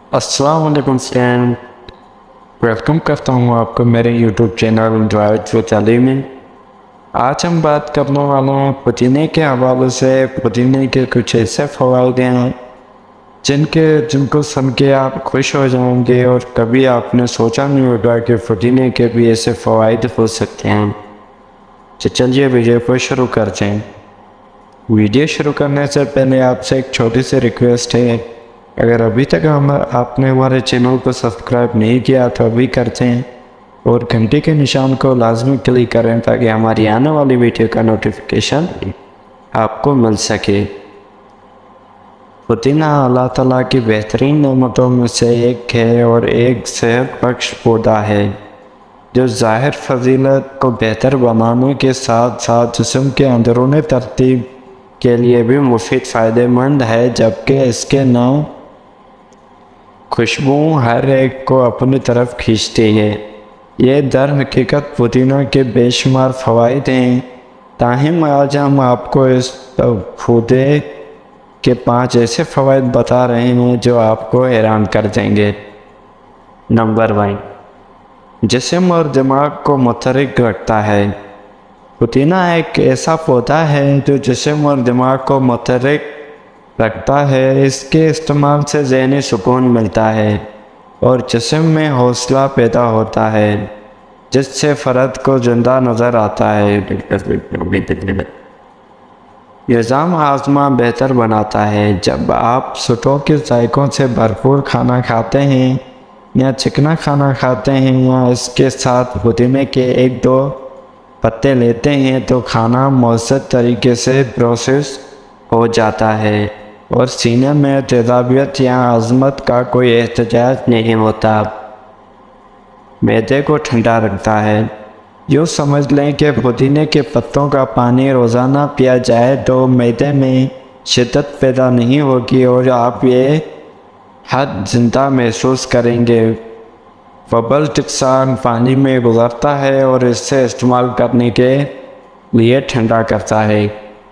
السلام علیکم friend, welcome کرتا ہوں آپ کو میرے یوٹیوب چینل ڈرائیو و تعلیم میں۔ آج ہم بات کرنے والے ہیں پودینے کے حوالے سے۔ پودینے کے کچھ ایسے فوائد ہیں جن کو سن کے آپ خوش ہو جائیں گے، اور کبھی آپ نے سوچا نہیں ہوگا کہ پودینے کے بھی ایسے فوائد ہو سکتے ہیں۔ تو چلیے ویڈیو کو شروع کرتے ہیں۔ ویڈیو شروع کرنے سے پہلے آپ سے ایک چھوٹی سی ریکویسٹ ہے، اگر ابھی تک آپ نے ہمارے چینل کو سبسکرائب نہیں کیا تو ابھی کرتے ہیں، اور گھنٹی کے نشان کو لازمی کلک کریں تاکہ ہماری آنے والی ویڈیو کا نوٹیفیکیشن آپ کو مل سکے۔ پودینہ اللہ تعالیٰ کی بہترین نعمتوں میں سے ایک ہے، اور ایک صحت بخش پودا ہے جو ظاہر فضیلت کو بہتر بنانے کے ساتھ ساتھ جسم کے اندرونی ترتیب کے لیے بھی مفید فائدہ مند ہے، جبکہ اس کے نام خوشبو ہر ایک کو اپنی طرف کھینچتی ہے۔ یہ در حقیقت پودینہ کے بے شمار فوائد ہیں، تاہم آج ہم آپ کو اس پودے کے 5 ایسے فوائد بتا رہے ہیں جو آپ کو حیران کر دیں گے۔ نمبر 1، جسم اور دماغ کو متحرک رکھتا ہے۔ پودینہ ایک ایسا پودا ہے جو جسم اور دماغ کو متحرک رکھتا ہے۔ اس کے استعمال سے ذہنی سکون ملتا ہے اور جسم میں حوصلہ پیدا ہوتا ہے، جس سے فرد کو زندہ نظر آتا ہے۔ نظام ہاضمہ بہتر بناتا ہے۔ جب آپ سٹو کے ذائقوں سے بھرپور کھانا کھاتے ہیں یا چکنا کھانا کھاتے ہیں یا اس کے ساتھ پودینے کے 1-2 پتے لیتے ہیں تو کھانا مؤثر طریقے سے پروسیس ہو جاتا ہے، اور سینے میں تیزابیت یا ہضم کا کوئی احتجاج نہیں ہوتا۔ معدے کو ٹھنڈا رکھتا ہے۔ یوں سمجھ لیں کہ پودینے کے پتوں کا پانی روزانہ پیا جائے تو معدے میں شدت پیدا نہیں ہوگی، اور آپ یہ حد زندہ محسوس کریں گے۔ ببل ٹکسان پانی میں گزرتا ہے اور اس سے استعمال کرنے کے لیے ٹھنڈا کرتا ہے۔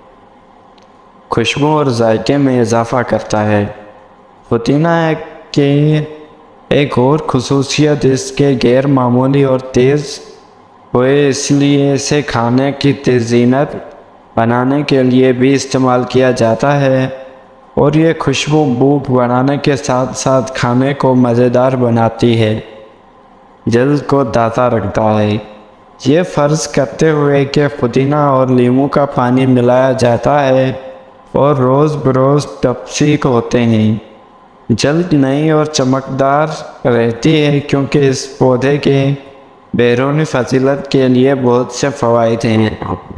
خوشبو اور ذائقے میں اضافہ کرتا ہے۔ پودینہ کی ایک اور خصوصیت اس کے غیر معمولی اور تیز ہوئے، اس لیے اسے کھانے کی تزئینت بنانے کے لیے بھی استعمال کیا جاتا ہے، اور یہ خوشبو بھوک بڑھانے کے ساتھ ساتھ کھانے کو مزیدار بناتی ہے۔ جلد کو تازہ رکھتا ہے۔ یہ فرض کرتے ہوئے کہ پودینہ اور لیموں کا پانی ملایا جاتا ہے اور روز بروز تفسیق ہوتے ہیں، جلد نئی اور چمکدار رہتی ہے، کیونکہ اس پودے کے بیرونی فضیلت کے لیے بہت سے فوائد ہیں۔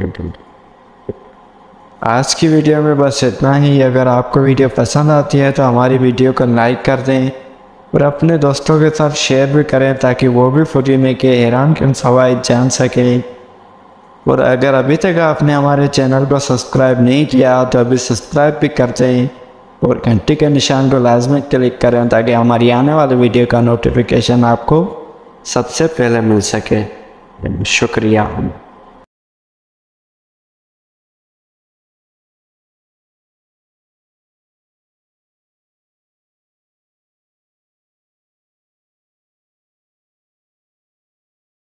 آج کی ویڈیو میں بس اتنا ہی۔ اگر آپ کو ویڈیو پسند آتی ہے تو ہماری ویڈیو کو لائک کر دیں اور اپنے دوستوں کے ساتھ شیئر بھی کریں تاکہ وہ بھی پودینے کے حیران کن فوائد جان سکیں۔ اور اگر ابھی تک آپ نے ہمارے چینل کو سبسکرائب نہیں کیا تو ابھی سبسکرائب بھی کر دیں، اور گھنٹی کے نشان کو لازمی کلک کریں تاکہ ہماری آنے والی ویڈیو کا نوٹیفیکیشن آپ کو سب سے پہلے مل سکے۔ شکریہ۔